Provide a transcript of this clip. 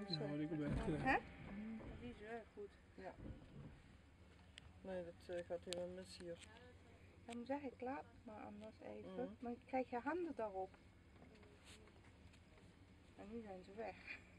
Ja, die komt echt. Hè? Die is erg goed. Ja. Nee, dat gaat helemaal mis hier. Dan moet zeggen, ik laat het maar anders even. Mhm. Maar krijg je handen daarop. En nu zijn ze weg.